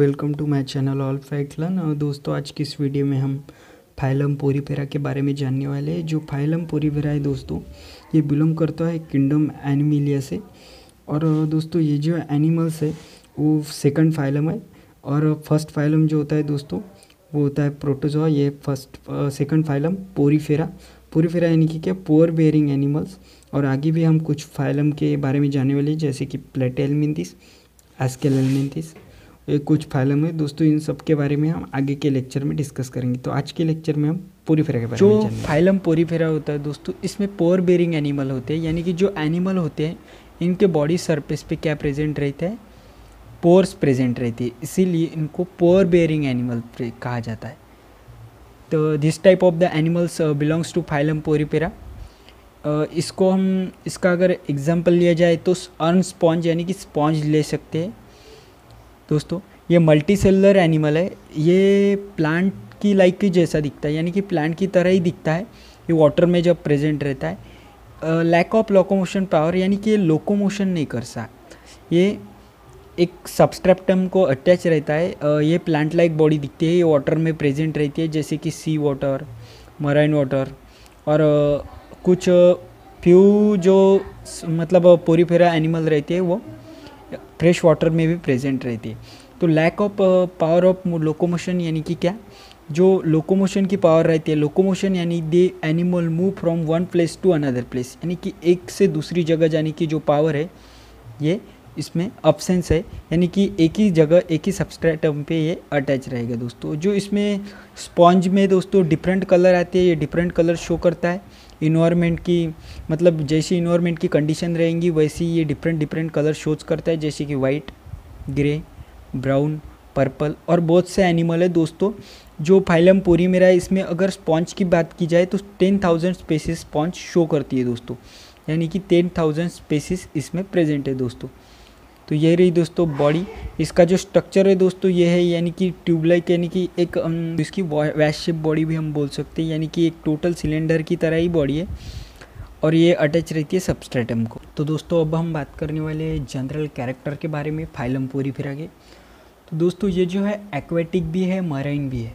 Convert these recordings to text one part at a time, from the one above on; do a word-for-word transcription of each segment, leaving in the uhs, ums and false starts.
Welcome to my channel all fact learn. दोस्तों आज की इस वीडियो में हम फाइलम पोरीफेरा के बारे में जानने वाले हैं। जो फाइलम पोरीफेरा है दोस्तों, ये बिलोंग करता है किंगडम एनिमलिया से। और दोस्तों ये जो एनिमल्स है वो सेकंड फाइलम है, और फर्स्ट फाइलम जो होता है दोस्तों वो होता है प्रोटोजोआ। ये first second phylum Porifera Porifera यानी कि क्या, पोर बेयरिंग एनिमल्स। और आगे भी हम कुछ फाइलम के बारे में जानने वाले हैं, जैसे कि प्लेटेलमिंथिस, एस्केलेलमिंथिस, ये कुछ फाइलम है दोस्तों। इन सब के बारे में हम आगे के लेक्चर में डिस्कस करेंगे। तो आज के लेक्चर में हम पोरीफेरा के बारे में जानेंगे। जो फाइलम पोरीफेरा होता है दोस्तों, इसमें पोर बेयरिंग एनिमल होते हैं, यानी कि जो एनिमल होते हैं इनके बॉडी सरफेस पे क्या प्रेजेंट रहता है, पोर्स प्रेजेंट रहती है, इसीलिए इनको पोर बेयरिंग एनिमल कहा जाता है। तो this type of the animals belongs to phylum Porifera. इसको हम इसका अगर एग्जांपल लिया जाए तो अर्न स्पॉन्ज यानी कि स्पॉन्ज ले सकते हैं दोस्तों। ये मल्टी सेलुलर एनिमल है, ये प्लांट की लाइक की जैसा दिखता है, यानी कि प्लांट की तरह ही दिखता है। ये वाटर में जब प्रेजेंट रहता है। लैक ऑफ लोकोमोशन पावर, यानी कि ये लोकोमोशन नहीं कर सकता, ये एक सबस्ट्रेटम को अटैच रहता है। uh, ये प्लांट लाइक बॉडी दिखती है, ये वाटर में प्रेजेंट रहती है, जैसे कि सी वाटर, मराइन वाटर, और uh, कुछ फ्यू जो मतलब पोरीफेरा एनिमल रहते हैं वो फ्रेश वाटर में भी प्रेजेंट रहती है। तो lack of power of locomotion यानी कि क्या, जो लोकोमोशन की पावर रहती है, लोकोमोशन यानी they animal move from one place to another place, यानी कि एक से दूसरी जगह जाने की जो पावर है ये इसमें अब्सेंस है, यानी कि एक ही जगह एक ही सबस्ट्रेटम पे ये अटैच रहेगा दोस्तों। जो इसमें स्पॉन्ज में दोस्तों डिफरेंट कलर आते हैं, ये डिफरेंट कलर शो करता है इन्वायरमेंट की, मतलब जैसी इन्वायरमेंट की कंडीशन रहेंगी वैसी ये डिफरेंट डिफरेंट कलर शोज करता है, जैसे कि वाइट, ग्रे, ब्राउन, पर्पल। और बहुत से एनिमल है दोस्तों जो फाइलम पोरीफेरा है, इसमें अगर स्पॉन्ज की बात की जाए तो ten thousand species sponge show करती है दोस्तों, यानी कि टेन थाउजेंड स्पेसीज इसमें प्रेजेंट है दोस्तों। तो ये रही दोस्तों बॉडी। इसका जो स्ट्रक्चर है दोस्तों ये है, यानी कि ट्यूब लाइक, यानी कि एक इसकी वैश शेप बॉडी भी हम बोल सकते हैं, यानी कि एक टोटल सिलेंडर की तरह ही बॉडी है, और ये अटैच रहती है सबस्ट्रेटम को। तो दोस्तों अब हम बात करने वाले जनरल कैरेक्टर के बारे में फाइलम पोरीफेरा के। तो दोस्तों ये जो है एक्वेटिक भी है, मराइन भी है,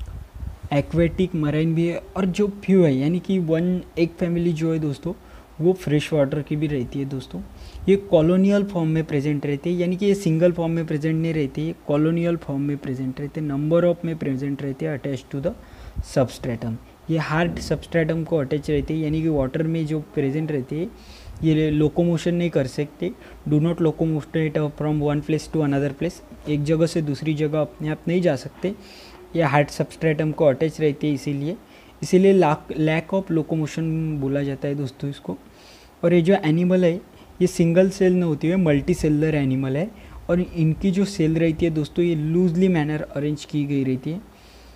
एक्वेटिक मराइन भी है, और जो फ्यू है यानी कि वन एक फैमिली जो है दोस्तों वो फ्रेश वाटर की भी रहती है दोस्तों। ये कॉलोनियल फॉर्म में प्रेजेंट रहते हैं, यानी कि ये सिंगल फॉर्म में प्रेजेंट नहीं रहते, ये कॉलोनियल फॉर्म में प्रेजेंट रहते हैं, नंबर ऑफ में प्रेजेंट रहते हैं अटैच टू द सबस्ट्रेटम। ये हार्ड सबस्ट्रेटम को अटैच रहते हैं, यानी कि वाटर में जो प्रेजेंट रहते हैं ये लोकोमोशन नहीं कर सकते, do not locomotate from one place to another place, एक जगह से दूसरी जगह अपने आप नहीं जा सकते, ये हार्ड सबस्ट्रेटम को अटैच रहते हैं, इसीलिए इसीलिए लैक ऑफ लोकोमोशन बोला जाता है दोस्तों इसको। और ये जो एनिमल है ये सिंगल सेल नहीं होती है, मल्टी सेलुलर एनिमल है, और इनकी जो सेल रहती है दोस्तों ये लूजली मैनर अरेंज की गई रहती है,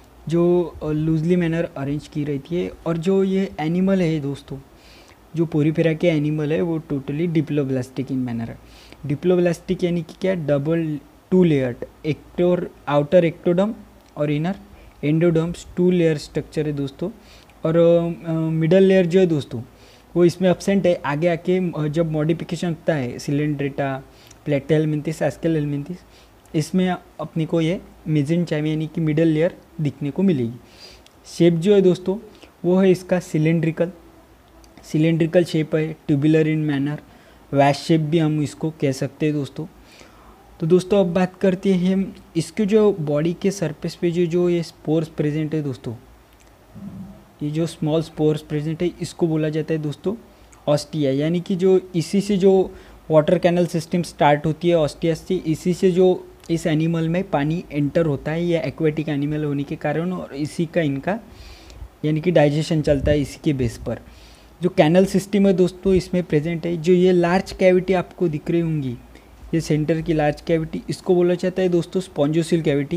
जो लूजली मैनर अरेंज की रहती है। और जो ये एनिमल है दोस्तों, जो पोरीफेरा के एनिमल है वो टोटली डिप्लोब्लास्टिक इन मैनर है। डिप्लोब्लास्टिक यानी कि क्या, double two layered, ecto outer ectoderm और inner endoderms, two layer structure है दोस्तों। और मिडल लेयर जो है दोस्तों वो इसमें एब्सेंट है। आगे आके जब मॉडिफिकेशन होता है सिलेंड्रेटा, प्लेटेलमिंथिस, एस्केलेलमिंथिस, इसमें अपनी को ये मेसेंचाइम यानी कि मिडल लेयर दिखने को मिलेगी। शेप जो है दोस्तों वो है इसका सिलेंड्रिकल सिलेंड्रिकल शेप है, tubular in manner, vase shape भी हम इसको कह सकते हैं दोस्तों। तो दोस्तों अब बात करते हैं हम इसके जो बॉडी के सरफेस पे जो जो ये स्पोर्स प्रेजेंट है दोस्तों, ये जो स्मॉल स्पोर्स प्रेजेंट है इसको बोला जाता है दोस्तों ऑस्टिया, यानी कि जो इसी से जो वाटर कैनल सिस्टम स्टार्ट होती है ऑस्टिया से, इसी से जो इस एनिमल में पानी एंटर होता है, ये एक्वेटिक एनिमल होने के कारण, और इसी का इनका यानी कि डाइजेशन चलता है इसी के बेस पर। जो कैनल सिस्टम है दोस्तों इसमें प्रेजेंट है, जो ये लार्ज कैविटी आपको दिख रही होंगी, ये सेंटर की लार्ज कैविटी, इसको बोला जाता है दोस्तों स्पॉन्जोसिल कैविटी।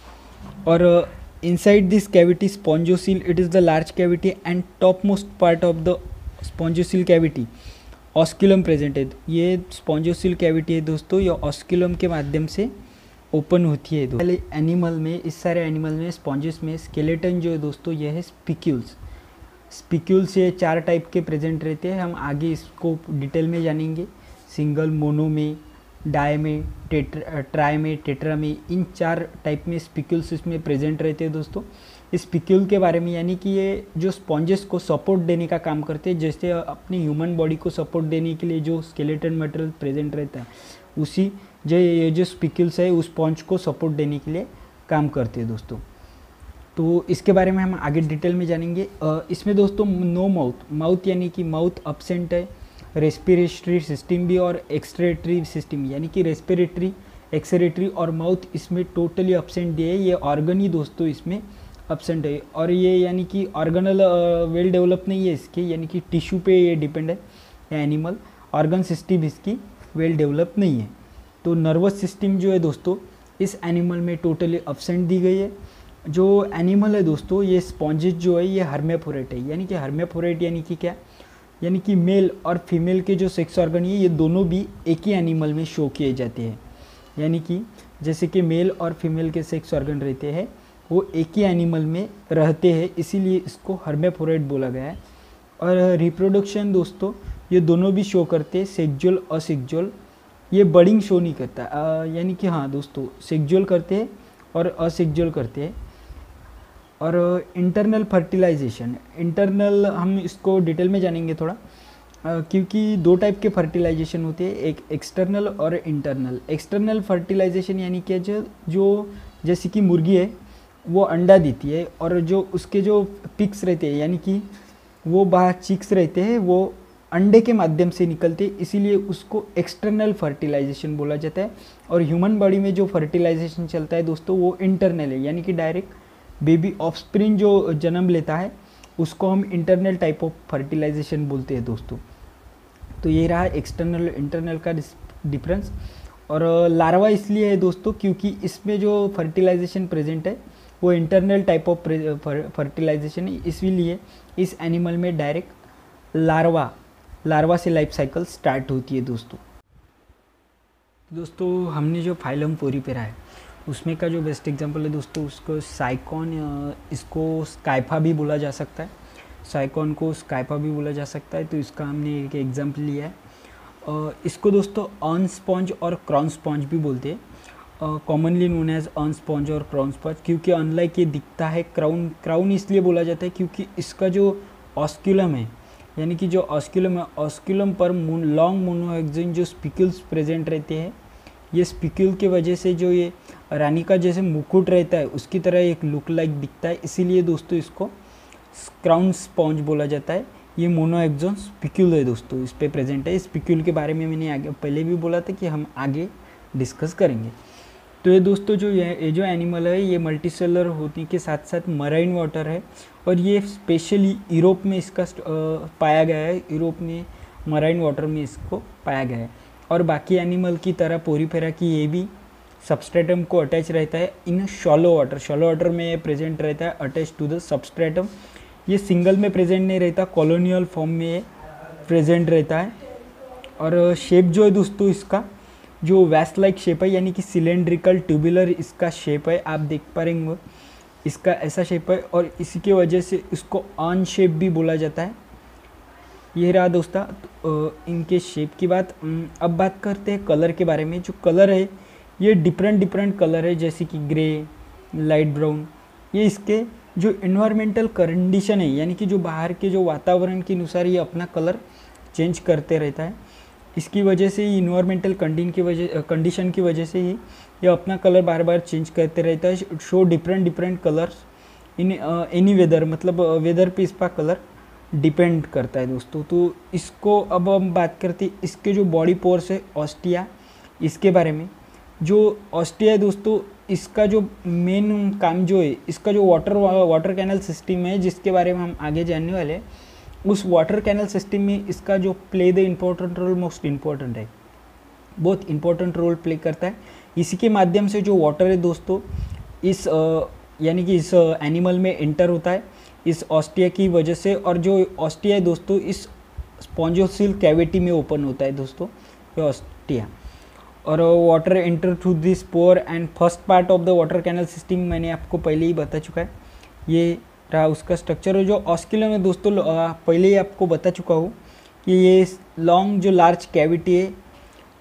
और inside this cavity spongosil, it is the large cavity and topmost part of the spongosil cavity osculum present है। ये spongosil cavity है दोस्तों, ये osculum के माध्यम से ओपन होती है। पहले एनिमल में, इस सारे एनिमल में स्पॉन्जेस में स्केलेटन जो है दोस्तों ये है स्पिक्यूल्स। स्पिक्यूल्स ये चार टाइप के प्रेजेंट रहते हैं, हम आगे इसको डिटेल में जानेंगे, सिंगल, मोनो में, डाई में, टेट्रा ट्राई में, टेट्रा में, इन चार टाइप में स्पिक्यूल्स इसमें प्रेजेंट रहते हैं दोस्तों। इस स्पिक्यूल के बारे में यानी कि ये जो स्पॉन्जेस को सपोर्ट देने का काम करते हैं, जैसे अपनी ह्यूमन बॉडी को सपोर्ट देने के लिए जो स्केलेटन मटेरियल प्रेजेंट रहता है, उसी जो ये जो स्पिक्यूल्स है उस स्पॉन्ज को सपोर्ट देने के लिए काम करते हैं दोस्तों। तो इसके बारे में हम आगे डिटेल में जानेंगे। इसमें दोस्तों नो माउथ, माउथ यानी कि माउथ अब्सेंट है, रेस्पिरेटरी सिस्टम भी और एक्सक्रेटरी सिस्टम, यानी कि रेस्पिरेटरी, एक्सक्रेटरी और माउथ इसमें टोटली अब्सेंट दिए है। ये ऑर्गन ही दोस्तों इसमें अब्सेंट है, और ये यानी कि ऑर्गनल वेल डेवलप नहीं है इसके, यानी कि टिश्यू पे ये डिपेंड है एनिमल, ऑर्गन सिस्टम इसकी वेल डेवलप नहीं है। तो नर्वस सिस्टम जो है दोस्तों इस एनिमल में टोटली अब्सेंट दी गई है। जो एनिमल है दोस्तों ये स्पॉन्जेस जो है ये हर्मेफोरेट है, यानी कि हर्मेफोरेट यानी कि क्या, यानी कि मेल और फीमेल के जो सेक्स ऑर्गन है ये दोनों भी एक ही एनिमल में शो किए जाते हैं। यानी कि जैसे कि मेल और फीमेल के सेक्स ऑर्गन रहते हैं वो एक ही एनिमल में रहते हैं, इसीलिए इसको हर्मेफोरेट बोला गया है। और रिप्रोडक्शन दोस्तों ये दोनों भी शो करते हैं, सेक्सुअल असेक्सुअल, ये बर्डिंग शो नहीं करता, यानी कि हाँ दोस्तों सेक्सुअल करते हैं और असेक्सुअल करते हैं। और इंटरनल फर्टिलाइजेशन, इंटरनल हम इसको डिटेल में जानेंगे थोड़ा, क्योंकि दो टाइप के फर्टिलाइजेशन होते हैं, एक एक्सटर्नल और इंटरनल। एक्सटर्नल फर्टिलाइजेशन यानी कि जो जो जैसे कि मुर्गी है वो अंडा देती है और जो उसके जो पिक्स रहते हैं यानी कि वो बाहर चिक्स रहते हैं वो अंडे के माध्यम से निकलते हैं, इसीलिए उसको एक्सटर्नल फर्टिलाइजेशन बोला जाता है। और ह्यूमन बॉडी में जो फर्टिलाइजेशन चलता है दोस्तों वो इंटरनल है, यानी कि डायरेक्ट बेबी ऑफस्प्रिंग जो जन्म लेता है उसको हम इंटरनल टाइप ऑफ फर्टिलाइजेशन बोलते हैं दोस्तों। तो ये रहा एक्सटर्नल इंटरनल का डिफरेंस। और लार्वा इसलिए है दोस्तों क्योंकि इसमें जो फर्टिलाइजेशन प्रेजेंट है वो इंटरनल टाइप ऑफ फर्टिलाइजेशन है, इसीलिए इस एनिमल में डायरेक्ट लार्वा लार्वा से लाइफ साइकिल स्टार्ट होती है दोस्तों। दोस्तों हमने जो फाइलम पोरीफेरा है उसमें का जो बेस्ट एग्जांपल है दोस्तों उसको साइकॉन, इसको स्काइफा भी बोला जा सकता है, साइकॉन को स्काइफा भी बोला जा सकता है। तो इसका हमने एक एग्जांपल लिया है। इसको दोस्तों अर्न स्पॉन्ज और क्राउन स्पॉन्ज भी बोलते हैं, commonly known as urn sponge और क्राउन स्पॉन्ज, क्योंकि अनलाइक ये दिखता है क्राउन क्राउन इसलिए बोला जाता है क्योंकि इसका जो ऑस्क्यूलम है, यानी कि जो ऑस्क्यूलम है, ऑस्क्यूलम पर लॉन्ग मोनोहेक्सिन जो स्पिक्यूल्स प्रेजेंट रहते हैं, ये स्पिक्यूल की वजह से जो ये रानी का जैसे मुकुट रहता है उसकी तरह एक लुक लाइक दिखता है, इसीलिए दोस्तों इसको क्राउन स्पॉन्ज बोला जाता है। ये मोनोहेक्सोन स्पिक्यूल है दोस्तों, इस पे प्रेजेंट है। स्पिक्यूल के बारे में मैंने आगे पहले भी बोला था कि हम आगे डिस्कस करेंगे। तो ये दोस्तों जो ये जो एनिमल है ये मल्टीसेलर होने के साथ साथ मराइन वाटर है, और ये स्पेशली यूरोप में इसका पाया गया है, यूरोप में मराइन वाटर में इसको पाया गया है। और बाकी एनिमल की तरह पोरीफेरा की ये भी सबस्ट्रेटम को अटैच रहता है in shallow water, shallow water में प्रेजेंट रहता है अटैच टू द सबस्ट्रेटम। ये सिंगल में प्रेजेंट नहीं रहता, कॉलोनियल फॉर्म में प्रेजेंट रहता है। और शेप जो है दोस्तों इसका जो वैस्ट लाइक शेप है, यानी कि सिलेंड्रिकल ट्यूबुलर इसका शेप है, आप देख पा रहे होंगे इसका ऐसा शेप है, और इसी के वजह से इसको ऑन शेप भी बोला जाता है। ये रहा दोस्तों इनके शेप की बात। अब बात करते हैं कलर के बारे में। जो कलर है ये डिफरेंट डिफरेंट कलर है, जैसे कि ग्रे, लाइट ब्राउन। ये इसके जो इन्वायरमेंटल कंडीशन है, यानी कि जो बाहर के जो वातावरण के अनुसार ये अपना कलर चेंज करते रहता है। इसकी वजह से ही इन्वायरमेंटल कंडीशन की वजह कंडीशन की वजह से ही ये अपना कलर बार बार चेंज करते रहता है। Show different different colours in any weather, मतलब वेदर पे इसका कलर डिपेंड करता है दोस्तों। तो इसको अब हम बात करते हैं इसके जो बॉडी पोर्स है ऑस्टिया, इसके बारे में। जो ऑस्टिया है दोस्तों इसका जो मेन काम जो है, इसका जो वाटर वाटर कैनल सिस्टम है जिसके बारे में हम आगे जानने वाले हैं, उस वाटर कैनल सिस्टम में इसका जो play the important role, most important है, बहुत इंपॉर्टेंट रोल प्ले करता है। इसी के माध्यम से जो वाटर है दोस्तों इस यानी कि इस एनिमल में एंटर होता है इस ऑस्टिया की वजह से। और जो ऑस्टिया है दोस्तों इस स्पॉन्जोसिल कैविटी में ओपन होता है दोस्तों ये ऑस्टिया। और water enter through this pore and first part of the water canal system मैंने आपको पहले ही बता चुका है, ये रहा उसका स्ट्रक्चर। और जो ऑस्क्यूलम है दोस्तों पहले ही आपको बता चुका हूँ कि ये लॉन्ग जो लार्ज कैविटी है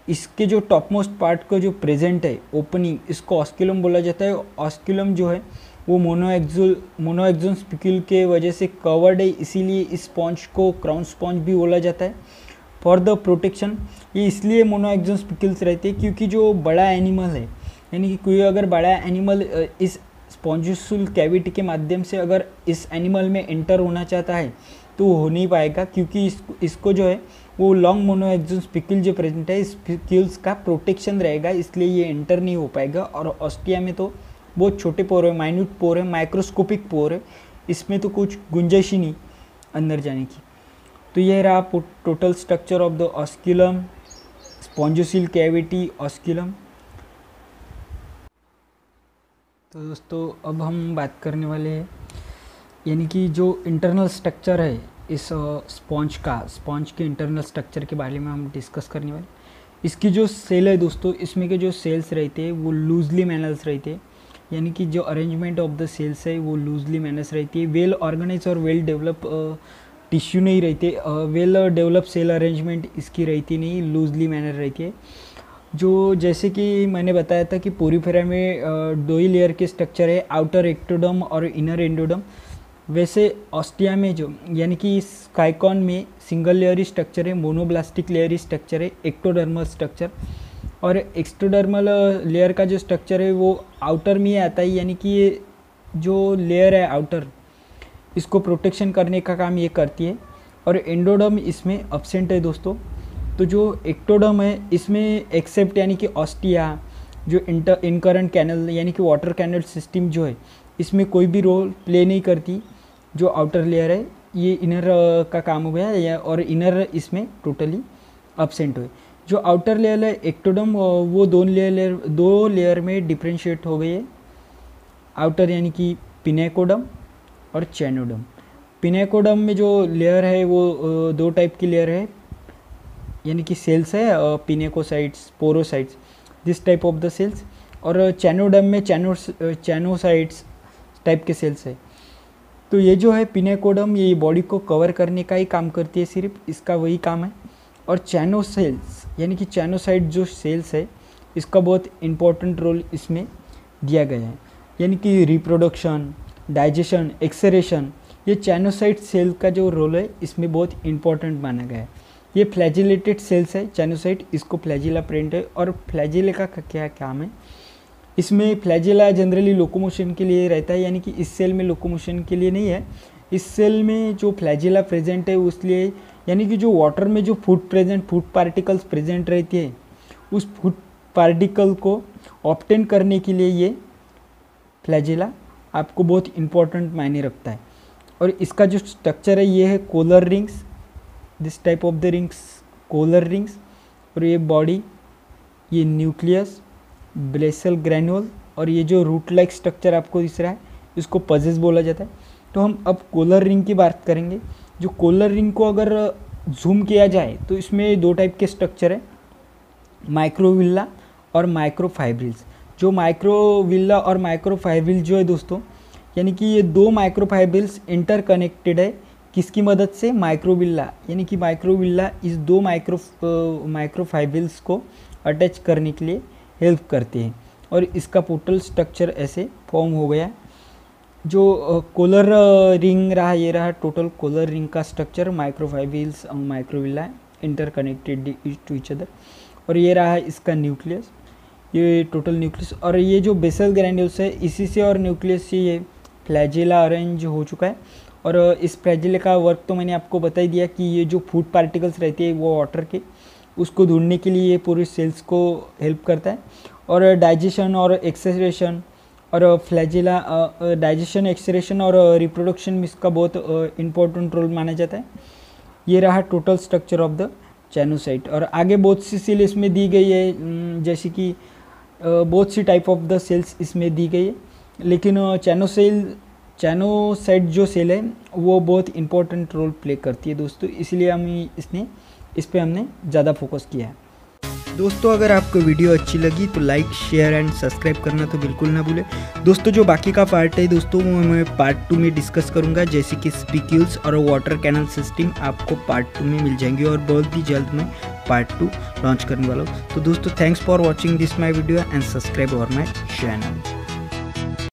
इसके जो टॉप मोस्ट पार्ट को जो प्रेजेंट है ओपनिंग, इसको ऑस्क्यूलम बोला जाता है। ऑस्क्यूलम जो है वो मोनोएक्सोल मोनोएक्सोन स्पिक्यूल के वजह से कवर्ड है, इसीलिए इस स्पॉन्ज को क्राउन स्पॉन्ज भी बोला जाता है। फॉर द प्रोटेक्शन, ये इसलिए मोनोएक्सोन स्पिक्यूल्स रहते हैं क्योंकि जो बड़ा एनिमल है, यानी कि कोई अगर बड़ा एनिमल इस स्पॉन्जियोल कैविटी के माध्यम से अगर इस एनिमल में एंटर होना चाहता है तो वो हो नहीं पाएगा, क्योंकि इस, इसको जो है वो लॉन्ग मोनोएक्सोन स्पिक्यूल जो प्रेजेंट है, स्पिक्यूल्स का प्रोटेक्शन रहेगा, इसलिए ये एंटर नहीं हो पाएगा। और ऑस्टिया में तो बहुत छोटे पोर है, माइन्यूट पोर है, माइक्रोस्कोपिक पोर है, इसमें तो कुछ गुंजाइश ही नहीं अंदर जाने की। तो ये रहा total structure of the osculum, spongocoel cavity, osculum. तो दोस्तों अब हम बात करने वाले हैं यानी कि जो इंटरनल स्ट्रक्चर है इस स्पॉन्ज का, स्पॉन्ज के इंटरनल स्ट्रक्चर के बारे में हम डिस्कस करने वाले। इसकी जो सेल है दोस्तों, इसमें के जो सेल्स रहते हैं वो लूजली मैनर्स रहते हैं, यानी कि जो अरेंजमेंट ऑफ द सेल्स है वो लूजली मैनर्स रहती है। वेल ऑर्गेनाइज और वेल डेवलप टिश्यू नहीं रहते, वेल डेवलप सेल अरेंजमेंट इसकी रहती नहीं, लूजली मैनर रहती है। जो जैसे कि मैंने बताया था कि पोरीफेरा में दो ही लेयर के स्ट्रक्चर है, आउटर एक्टोडर्म और इनर एंडोडर्म। वैसे ऑस्टिया में जो यानी कि साइकॉन में सिंगल लेयरी स्ट्रक्चर है, मोनोब्लास्टिक लेयरी स्ट्रक्चर है, एक्टोडर्मल स्ट्रक्चर। और एक्सटोडर्मल लेयर का जो स्ट्रक्चर है वो आउटर में ही आता है, यानी कि ये जो लेयर है आउटर, इसको प्रोटेक्शन करने का काम ये करती है। और एंडोडर्म इसमें अब्सेंट है दोस्तों। तो जो एक्टोडर्म है इसमें एक्सेप्ट यानी कि ऑस्टिया, जो इंटर इनकरेंट कैनल यानी कि वाटर कैनल सिस्टम जो है, इसमें कोई भी रोल प्ले नहीं करती। जो आउटर लेयर है ये इनर का काम हो गया या और इनर इसमें टोटली अब्सेंट हुए। जो आउटर लेयर है एक्टोडर्म, वो दो लेयर दो लेयर में डिफ्रेंशिएट हो गई है। आउटर यानी कि पिनेकोडम और चैनोडम। पिनेकोडम में जो लेयर है वो दो टाइप की लेयर है, यानी कि सेल्स है pinacocytes, porocytes, this type of the cells. और चैनोडम में चैनो चैनोसाइट्स टाइप के सेल्स है। तो ये जो है पिनेकोडम, ये बॉडी को कवर करने का ही काम करती है, सिर्फ इसका वही काम है। और चैनो सेल्स यानी कि चैनोसाइट जो सेल्स है, इसका बहुत इम्पोर्टेंट रोल इसमें दिया गया है, यानी कि रिप्रोडक्शन, डाइजेशन, एक्सरेशन, ये चैनोसाइट सेल का जो रोल है इसमें बहुत इम्पोर्टेंट माना गया है। ये फ्लैजिलेटेड सेल्स है चैनोसाइट, इसको फ्लैजिला प्रिंट है। और फ्लैजिले का क्या काम है, इसमें फ्लैजिला जनरली लोकोमोशन के लिए रहता है, यानी कि इस सेल में लोकोमोशन के लिए नहीं है। इस सेल में जो फ्लैजिला प्रेजेंट है उसलिए, यानी कि जो वाटर में जो food present food particles present रहती है, उस फूड पार्टिकल को ऑब्टेन करने के लिए ये फ्लैजिला आपको बहुत इम्पोर्टेंट मायने रखता है। और इसका जो स्ट्रक्चर है ये है collar rings, this type of the rings collar rings. और ये बॉडी, ये न्यूक्लियस, बेसल ग्रैन्यूल, और ये जो रूट लाइक स्ट्रक्चर आपको दिख रहा है इसको पजेस बोला जाता है। तो हम अब कोलर रिंग की बात करेंगे। जो कोलर रिंग को अगर जूम किया जाए तो इसमें दो टाइप के स्ट्रक्चर है, माइक्रोविल्ला और माइक्रोफाइब्रिल्स। जो माइक्रोविल्ला और माइक्रोफाइब्रिल जो है दोस्तों, यानी कि ये दो माइक्रोफाइब्रिल्स इंटरकनेक्टेड है, किसकी मदद से, माइक्रोविल्ला, यानी कि माइक्रोविल्ला इस दो माइक्रो माइक्रोफाइब्रिल्स को अटैच करने के लिए हेल्प करते हैं। और इसका टोटल स्ट्रक्चर ऐसे फॉर्म हो गया। जो कोलर रिंग रहा, ये रहा टोटल कोलर रिंग का स्ट्रक्चर, माइक्रोफाइब्रिल्स और microvilli interconnected to each other. और ये रहा इसका न्यूक्लियस, ये टोटल न्यूक्लियस। और ये जो बेसल ग्रैन्यूल्स है, इसी से और न्यूक्लियस से ये फ्लैजिला अरेंज हो चुका है। और इस फ्लैजिला का वर्क तो मैंने आपको बता ही दिया कि ये जो फूड पार्टिकल्स रहते हैं वो वाटर के, उसको ढूंढने के लिए ये पूरे सेल्स को हेल्प करता है। और डाइजेशन और एक्सरेशन और फ्लैजिला, डाइजेशन, एक्सरेशन और रिप्रोडक्शन में इसका बहुत इम्पोर्टेंट रोल माना जाता है। ये रहा total structure of the choanocyte. और आगे बहुत सी सेल इसमें दी गई है, जैसे कि बहुत सी टाइप ऑफ द सेल्स इसमें दी गई है, लेकिन चैनोसेल चैनोसाइट जो सेल है वो बहुत इंपॉर्टेंट रोल प्ले करती है दोस्तों, इसलिए हम इसने इस पे हमने ज़्यादा फोकस किया है। दोस्तों अगर आपको वीडियो अच्छी लगी तो लाइक शेयर एंड सब्सक्राइब करना तो बिल्कुल ना भूलें। दोस्तों जो बाकी का पार्ट है दोस्तों वो मैं पार्ट टू में डिस्कस करूंगा, जैसे कि स्पिक्यूल्स और वाटर कैनल सिस्टम आपको पार्ट टू में मिल जाएंगे और बहुत ही जल्द मैं पार्ट टू लॉन्च करने वाला हूँ। तो दोस्तों thanks for watching this my video and subscribe our my channel.